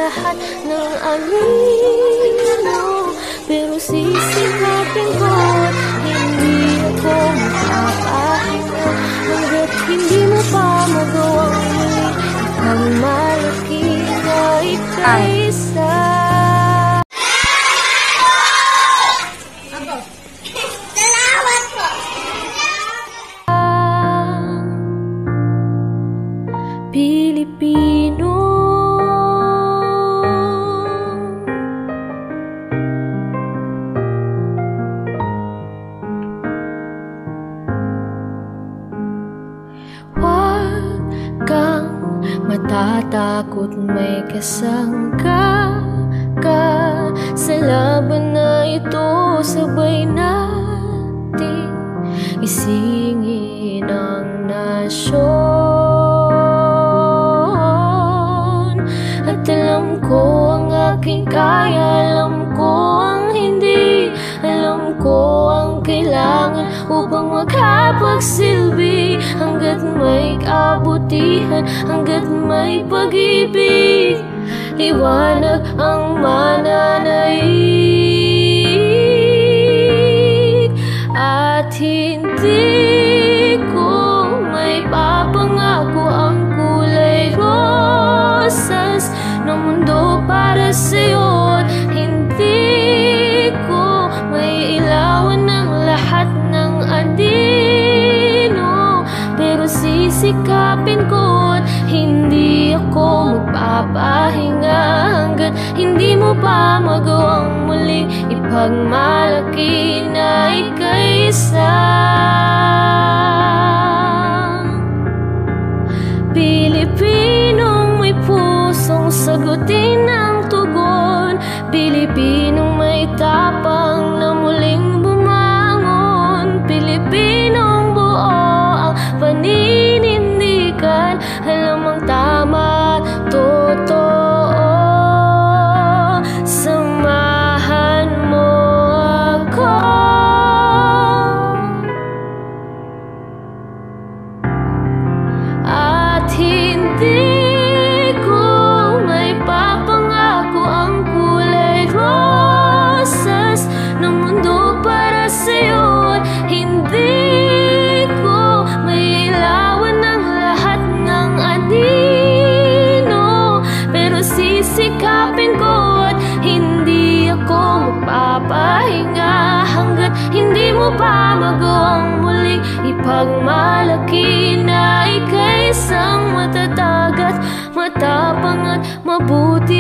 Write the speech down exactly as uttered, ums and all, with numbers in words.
lahat ng anino, pero sisikapin ko at hindi ako mapapahinga hanggat hindi mo pa magawang muli ang malaki na ikaisa. Pilipino, huwag kang matatakot, may kasangka ka sa laban na ito. Sabay natin isingin ang nasyon. At alam ko ang aking kaya, alam ko ang hindi, alam ko ang kailangan upang makapagsilbi. Hanggat may kabutihan, hanggat may pag-ibig, liwanag ang mananaig. At hindi ko may papangako ang kulay rosas ng mundo para sa'yo. At hindi ko may ilawan ng lahat ng anino, pero sisikapin ko at hindi ako magpapahinga hanggat hindi mo pa magawang muling ipagmalaki na ika'y isa. Pilipinong may pusong sagutin ang tugon, Pilipinong may tapang na muling bumangon, Pilipinong buo ang paninindigan, alam ang tama at totoo. Samahan mo ako. At hindi ko may papangako ang kulay rosas ng mundo para sa'yo. At hindi ko may ilawan ng lahat ng anino, pero sisikapin ko at hindi ako magpapahinga hanggat hindi mo pa magawang muling ipagmalaki